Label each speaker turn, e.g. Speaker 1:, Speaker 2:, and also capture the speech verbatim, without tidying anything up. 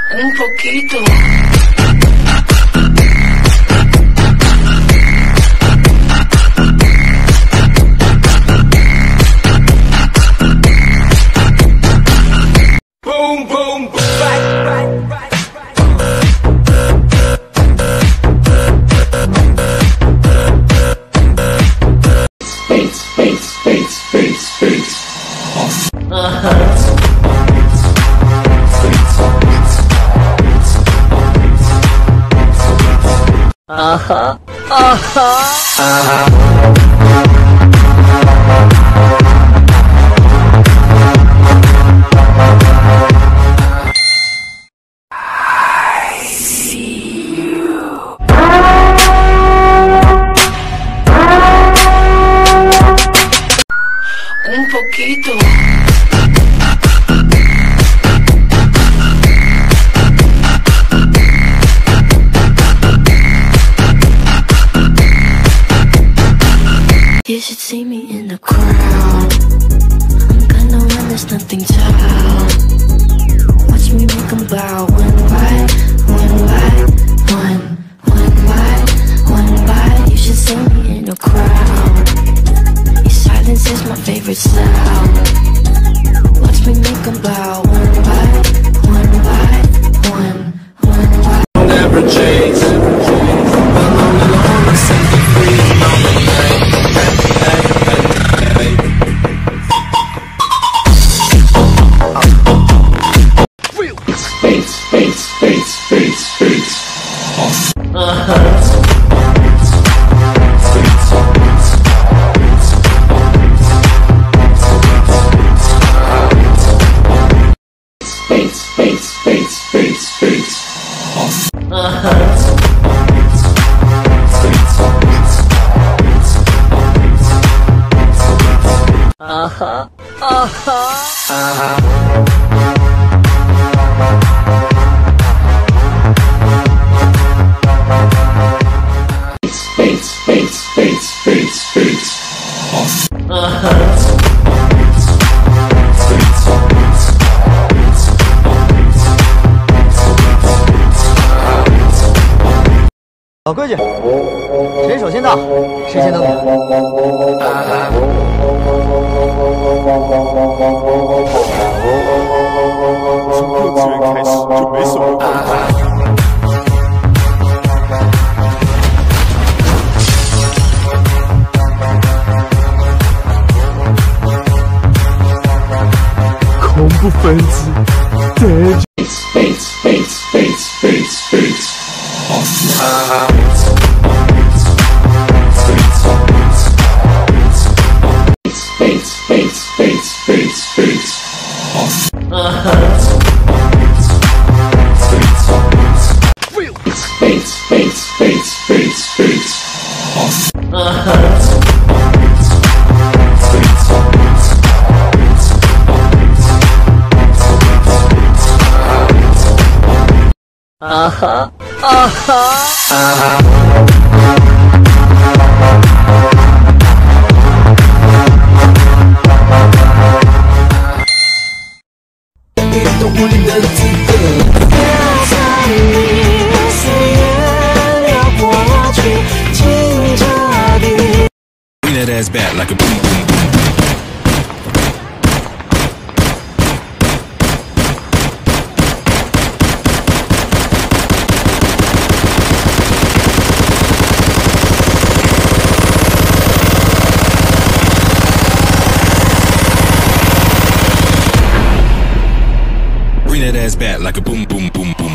Speaker 1: Un poquito.
Speaker 2: Boom, boom, boom, right, right, right.
Speaker 3: Space, space, space, space, space.
Speaker 1: Uh-huh. Uh-huh. Uh-huh.
Speaker 3: Uh-huh.
Speaker 1: Un poquito.
Speaker 4: You should see me in the crowd. I'm gonna run, there's nothing to out. Watch me make them bow. One by, one by, one, one by, one by. You should see me in the crowd. Your silence is my favorite sound. Watch me make them bow. One by, one by, one, one by.
Speaker 2: Never change. I'm all alone and set me free. I'm the night.
Speaker 3: Space, space, space, space, space.
Speaker 1: Uh-huh.
Speaker 3: Space, space, space, space, space.
Speaker 1: Uh-huh. Uh-huh. Uh-huh.
Speaker 3: Uh-huh. Space, space, space, space, space.
Speaker 1: Uh-huh.
Speaker 5: 老规矩，谁首先到，谁先登顶。
Speaker 6: 从幼稚园开始就没什么办法。恐怖分子，对。
Speaker 3: Space, space, space, space, space.
Speaker 2: Uh-huh.
Speaker 3: Space, space, space, space, space.
Speaker 1: Uh-huh.
Speaker 3: Space, space, space, space, space.
Speaker 1: Uh-huh. Uh-huh. Uh-huh.
Speaker 3: Uh-huh.
Speaker 6: Bring that ass back like a boom boom boom. Bring that ass back like a boom boom boom boom.